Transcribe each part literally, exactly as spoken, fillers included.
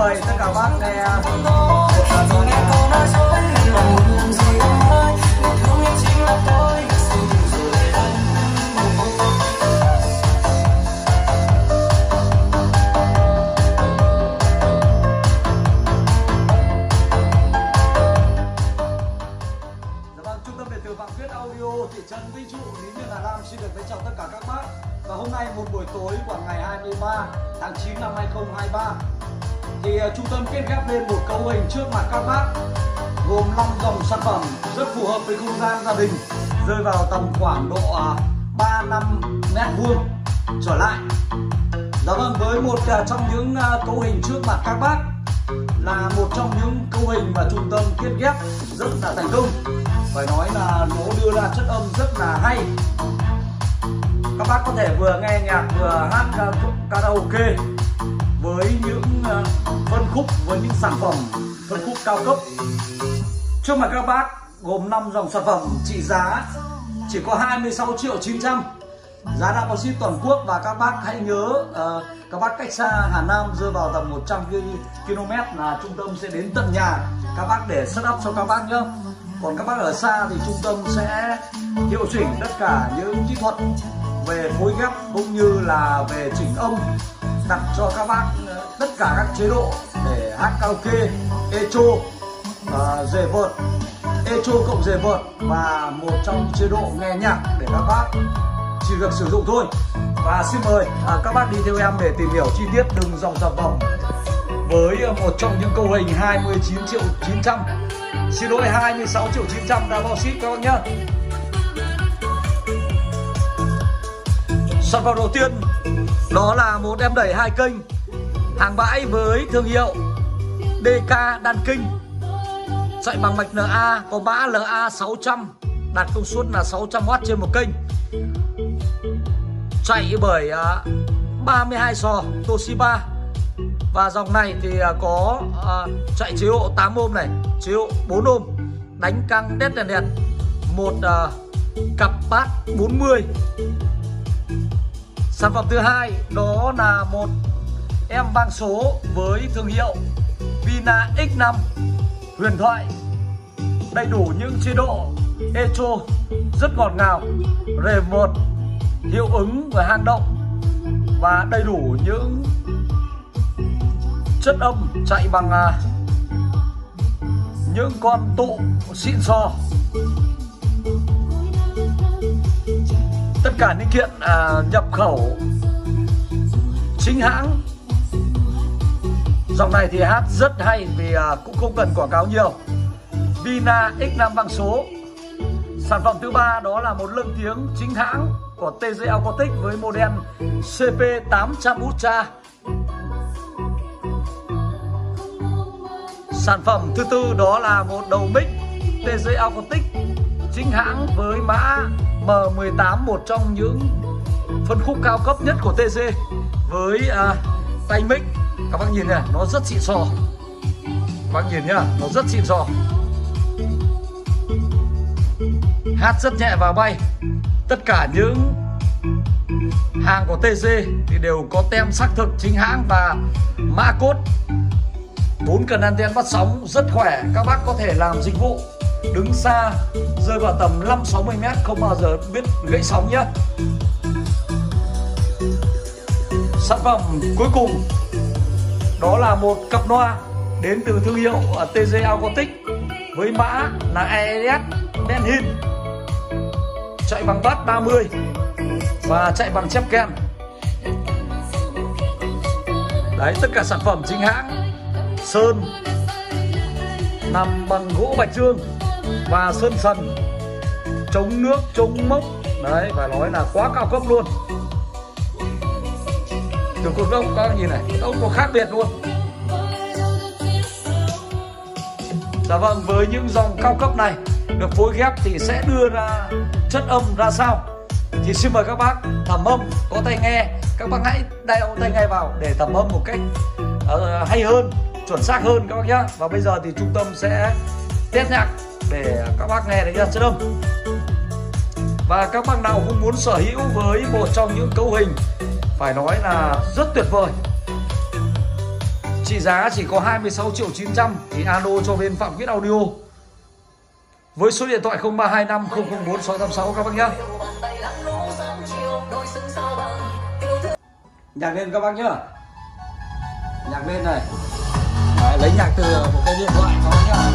mời tất cả các bác nghe. Thị trấn Vĩnh Trụ, Lý Nhân, Hà Nam xin được kính chào tất cả các bác. Và hôm nay một buổi tối của ngày hai mươi ba tháng chín năm hai nghìn không trăm hai mươi ba thì uh, trung tâm kết ghép lên một cấu hình trước mặt các bác gồm năm dòng sản phẩm rất phù hợp với không gian gia đình, rơi vào tầm khoảng độ uh, ba mươi lăm mét vuông trở lại. Dạ vâng, với một uh, trong những uh, cấu hình trước mặt các bác là một trong những cấu hình mà trung tâm kết ghép rất là thành công. Phải nói là nó đưa ra chất âm rất là hay. Các bác có thể vừa nghe nhạc vừa hát karaoke với những phân khúc, với những sản phẩm phân khúc cao cấp. Trước mặt các bác gồm năm dòng sản phẩm trị giá chỉ có hai mươi sáu triệu chín trăm. Giá đã có ship toàn quốc. Và các bác hãy nhớ uh, các bác cách xa Hà Nam rơi vào tầm một trăm ki lô mét là trung tâm sẽ đến tận nhà các bác để setup cho các bác nhé. Còn các bác ở xa thì trung tâm sẽ hiệu chỉnh tất cả những kỹ thuật về phối ghép cũng như là về chỉnh âm, đặt cho các bác tất cả các chế độ để hát karaoke, echo, uh, dề vợt, echo cộng dề vợt và một trong những chế độ nghe nhạc để các bác chỉ việc sử dụng thôi. Và xin mời uh, các bác đi theo em để tìm hiểu chi tiết từng dòng sản phẩm với một trong những cấu hình hai mươi chín triệu chín trăm. Xin lỗi, hai mươi sáu triệu chín trăm đã bao ship các bác nhé. Sản phẩm đầu tiên đó là một em đẩy hai kênh hàng bãi với thương hiệu đê ca đan kinh, chạy bằng mạch en a, có mã L A sáu trăm, đạt công suất là sáu trăm oát trên một kênh, chạy bởi ba mươi hai sò Toshiba. Và dòng này thì có uh, chạy chế độ tám ôm này, chế độ bốn ôm, đánh căng đét đèn đèn, một uh, cặp bát bốn mươi. Sản phẩm thứ hai đó là một em vang số với thương hiệu Vina X năm huyền thoại, đầy đủ những chế độ echo rất ngọt ngào, rề vợt, hiệu ứng và hang động, và đầy đủ những chất âm chạy bằng uh, những con tụ xịn sò. Tất cả những kiện uh, nhập khẩu chính hãng. Dòng này thì hát rất hay vì uh, cũng không cần quảng cáo nhiều. Vina X năm vang số. Sản phẩm thứ ba đó là một lưng tiếng chính hãng của tê giê Acoustic với model C P tám trăm Ultra. Sản phẩm thứ tư đó là một đầu mic tê giê Acoustic chính hãng với mã M mười tám, một trong những phân khúc cao cấp nhất của tê giê với uh, tay mic. Các bác nhìn này, nó rất xịn sò. Các bác nhìn nhá, nó rất xịn sò. Hát rất nhẹ và bay. Tất cả những hàng của tê giê thì đều có tem xác thực chính hãng và mã code. Bốn cần anten bắt sóng rất khỏe. Các bác có thể làm dịch vụ đứng xa rơi vào tầm năm sáu mươi mét không bao giờ biết gãy sóng nhé. Sản phẩm cuối cùng đó là một cặp loa đến từ thương hiệu tê giê Acoustic với mã là E S đen hin, chạy bằng bass ba mươi và chạy bằng chép ken. Đấy, tất cả sản phẩm chính hãng, sơn làm bằng gỗ bạch dương và sơn sần, chống nước, chống mốc. Đấy, phải nói là quá cao cấp luôn. Từ cột ốc các nhìn này, ốc có khác biệt luôn. Dạ vâng, với những dòng cao cấp này được phối ghép thì sẽ đưa ra chất âm ra sao thì xin mời các bác thẩm âm có tai nghe, các bác hãy đeo tai nghe vào để thẩm âm một cách uh, hay hơn, chuẩn xác hơn các bác nhé. Và bây giờ thì trung tâm sẽ test nhạc để các bác nghe được chất âm. Và các bác nào cũng muốn sở hữu với một trong những cấu hình phải nói là rất tuyệt vời, trị giá chỉ có hai mươi sáu triệu chín trăm thì alo cho bên Phạm Quyết Audio với số điện thoại không ba hai năm không không bốn sáu tám sáu các bác nhé. Nhạc lên các bác nhá. Nhạc lên này. Đấy, lấy nhạc từ một cái điện thoại các bác nhá.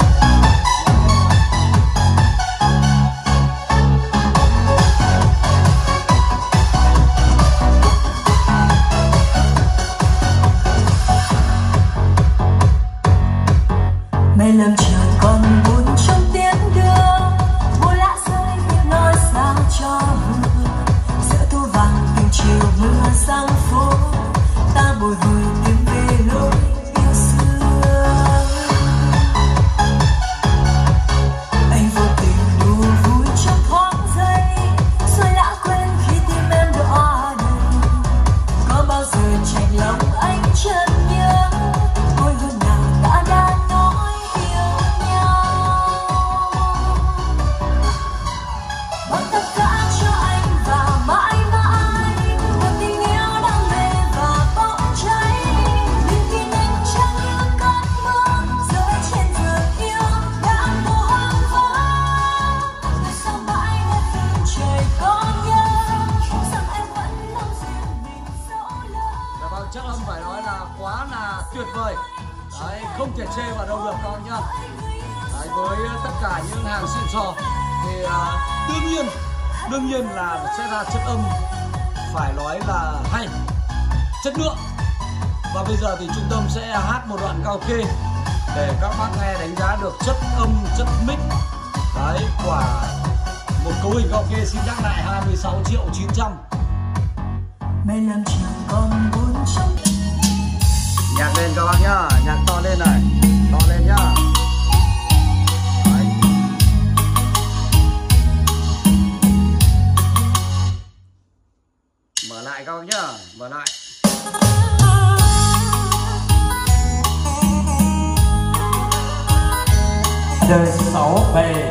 Mây lầm trời còn buồn trong tiếng đưa mùa lạ rơi biết nói sao cho mưa giữa thu vàng từng chiều mưa sang phố ta bồi hồi tìm về lối yêu xưa. Anh vô tình đùa vui trong thoáng giây rồi đã quên khi tim em đọa đầy. Có bao giờ chạnh lòng anh chợt nhớ ôi hơn nào đã đã nói chắc âm phải nói là quá là tuyệt vời. Đấy, không thể chê vào đâu được các bạn nhá. Đấy, với tất cả những hàng xịn sò thì uh, đương nhiên đương nhiên là sẽ ra chất âm phải nói là hay, chất lượng. Và bây giờ thì trung tâm sẽ hát một đoạn karaoke để các bác nghe đánh giá được chất âm, chất mic đấy của một cấu hình karaoke. Xin nhắc lại hai mươi sáu triệu chín trăm. Mây làm chiều còn buồn trong. Nhạc lên các bác nhá, nhạc to lên này, to lên nhá. Đấy. Mở lại các bác nhá, mở lại. Đời sáu về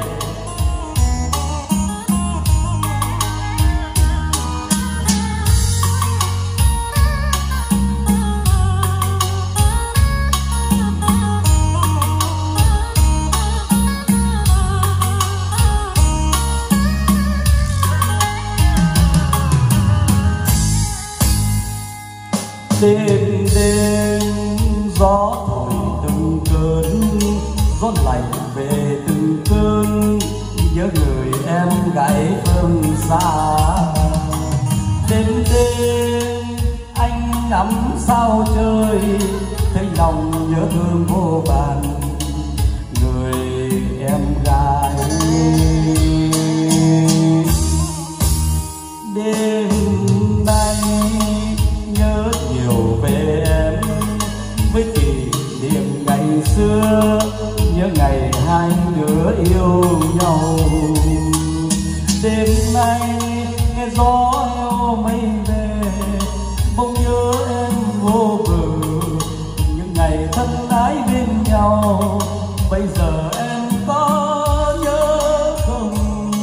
đêm đêm gió thổi từng cơn, gió lạnh về từng cơn, nhớ người em gái phương xa. Đêm đêm anh ngắm sao trời, thấy lòng nhớ thương vô vàn người em gái. Đêm nay nhớ nhiều về em với kỷ niệm ngày xưa, nhớ ngày hai đứa yêu nhau. Đêm nay nghe gió heo mây về, bỗng nhớ em vô bờ, những ngày thân ái bên nhau. Bây giờ em có nhớ không?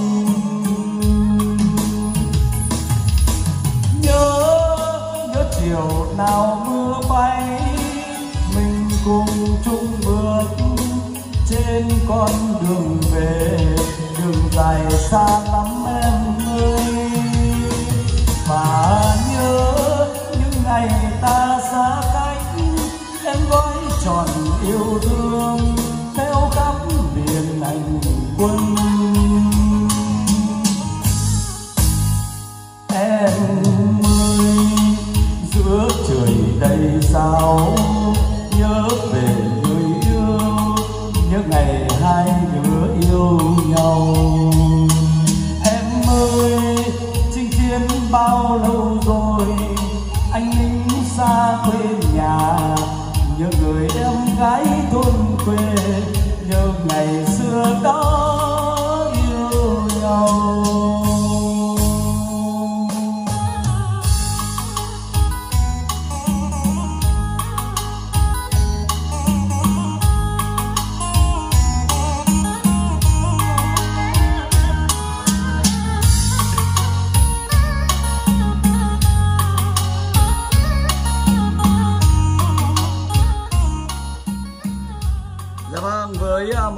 Nhớ nhớ chiều nào mưa bay, mình cùng chung bước trên con đường về, đường dài xa lắm em ơi. Và nhớ những ngày ta xa cách, em gói tròn yêu thương theo khắp miền hành quân. Em ơi giữa trời đầy sao, nhớ về người yêu, nhớ ngày hai đứa yêu nhau. Em ơi chinh chiến bao lâu rồi, anh lính xa quê nhà, nhớ người em gái thôn quê, nhớ ngày xưa đó yêu nhau.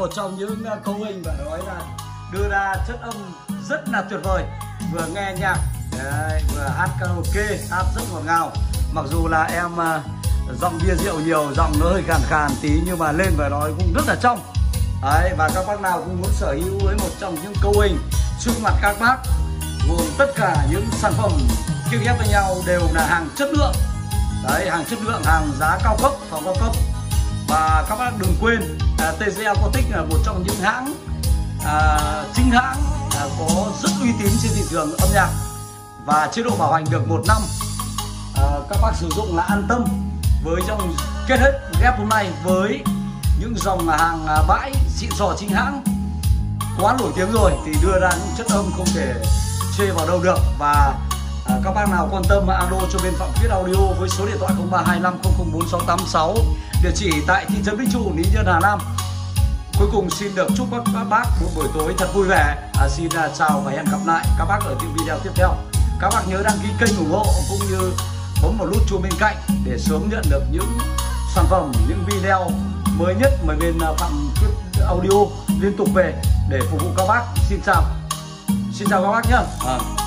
một trong những cấu hình và nói là đưa ra chất âm rất là tuyệt vời, vừa nghe nhạc đấy, vừa hát karaoke, hát rất ngọt ngào. Mặc dù là em uh, giọng bia rượu nhiều, giọng nó hơi khàn khàn tí nhưng mà lên và nói cũng rất là trong đấy. Và các bác nào cũng muốn sở hữu với một trong những cấu hình trước mặt các bác, gồm tất cả những sản phẩm kia ghép với nhau đều là hàng chất lượng đấy, hàng chất lượng, hàng giá cao cấp, phòng cao cấp. Và các bác đừng quên à, tê giê Acoustic là một trong những hãng à, chính hãng à, có rất uy tín trên thị trường âm nhạc và chế độ bảo hành được một năm. À, các bác sử dụng là an tâm với dòng kết hết ghép hôm nay với những dòng hàng à, bãi xịn sò chính hãng quá nổi tiếng rồi thì đưa ra những chất âm không thể chê vào đâu được. Và à, các bác nào quan tâm alo cho bên Phạm Quyết Audio với số điện thoại không ba hai năm không không bốn sáu tám sáu, địa chỉ tại thị trấn Vĩnh Trụ, Lý Nhân, Hà Nam. Cuối cùng xin được chúc các bác một buổi tối thật vui vẻ. À, xin à, chào và hẹn gặp lại các bác ở những video tiếp theo. Các bác nhớ đăng ký kênh ủng hộ cũng như bấm một nút chuông bên cạnh để sớm nhận được những sản phẩm, những video mới nhất mà bên Phạm Quyết Audio liên tục về để phục vụ các bác. Xin chào, xin chào các bác nhé. À.